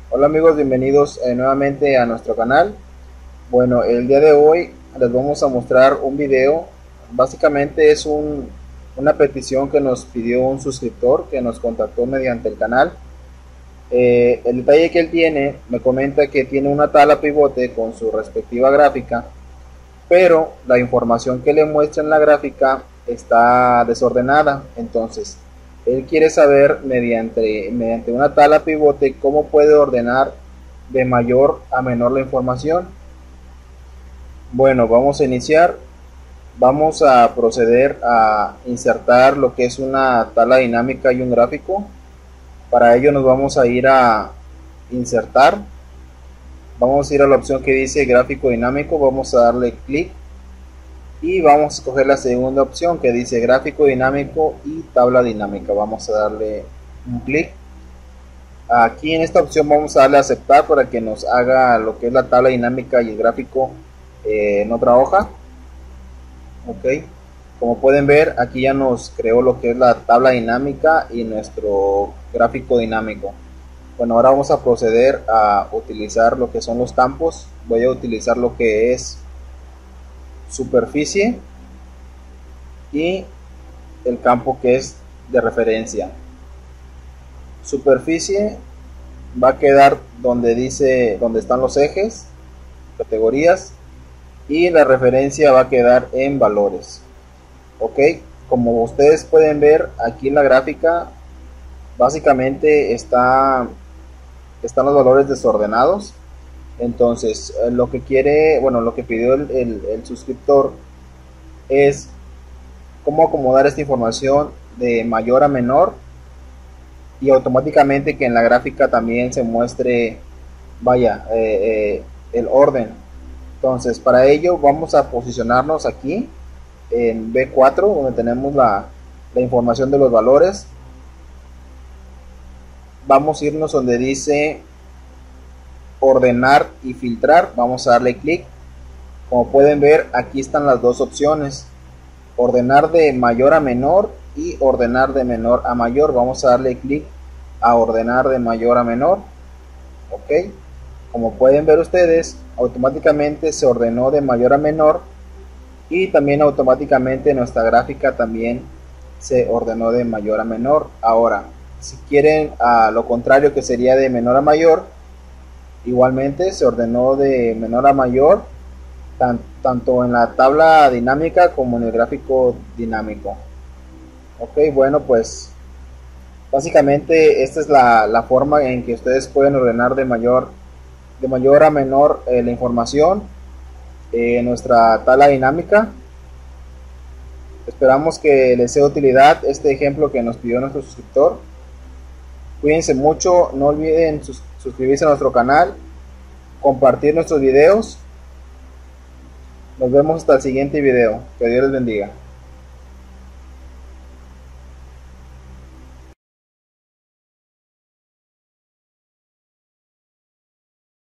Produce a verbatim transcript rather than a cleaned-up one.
Hola amigos, bienvenidos eh, nuevamente a nuestro canal. Bueno, el día de hoy les vamos a mostrar un video. Básicamente es un, una petición que nos pidió un suscriptor que nos contactó mediante el canal. Eh, el detalle que él tiene, me comenta que tiene una tabla pivote con su respectiva gráfica, pero la información que le muestra en la gráfica está desordenada. Entonces él quiere saber mediante, mediante una tabla pivote cómo puede ordenar de mayor a menor la información. Bueno, vamos a iniciar. Vamos a proceder a insertar lo que es una tabla dinámica y un gráfico. Para ello nos vamos a ir a insertar. Vamos a ir a la opción que dice gráfico dinámico. Vamos a darle clic y vamos a escoger la segunda opción que dice gráfico dinámico y tabla dinámica. Vamos a darle un clic. Aquí en esta opción vamos a darle a aceptar para que nos haga lo que es la tabla dinámica y el gráfico eh, en otra hoja. Ok, como pueden ver, aquí ya nos creó lo que es la tabla dinámica y nuestro gráfico dinámico. Bueno, ahora vamos a proceder a utilizar lo que son los campos. Voy a utilizar lo que es superficie y el campo que es de referencia. Superficie va a quedar donde dice, donde están los ejes, categorías, y la referencia va a quedar en valores. Ok, como ustedes pueden ver aquí en la gráfica, básicamente está, están los valores desordenados. Entonces lo que quiere, bueno, lo que pidió el, el, el suscriptor es cómo acomodar esta información de mayor a menor y automáticamente que en la gráfica también se muestre, vaya, eh, eh, el orden. Entonces para ello vamos a posicionarnos aquí en B cuatro, donde tenemos la, la información de los valores. Vamos a irnos donde dice ordenar y filtrar. Vamos a darle clic. Como pueden ver, aquí están las dos opciones: ordenar de mayor a menor y ordenar de menor a mayor. Vamos a darle clic a ordenar de mayor a menor. Ok, como pueden ver ustedes, automáticamente se ordenó de mayor a menor y también automáticamente nuestra gráfica también se ordenó de mayor a menor. Ahora, si quieren a lo contrario, que sería de menor a mayor, igualmente se ordenó de menor a mayor, tan, tanto en la tabla dinámica como en el gráfico dinámico. Ok, bueno, pues básicamente esta es la, la forma en que ustedes pueden ordenar de mayor, de mayor a menor eh, la información en eh, nuestra tabla dinámica. Esperamos que les sea de utilidad este ejemplo que nos pidió nuestro suscriptor. Cuídense mucho, no olviden sus, suscribirse a nuestro canal, compartir nuestros videos. Nos vemos hasta el siguiente video. Que Dios les bendiga.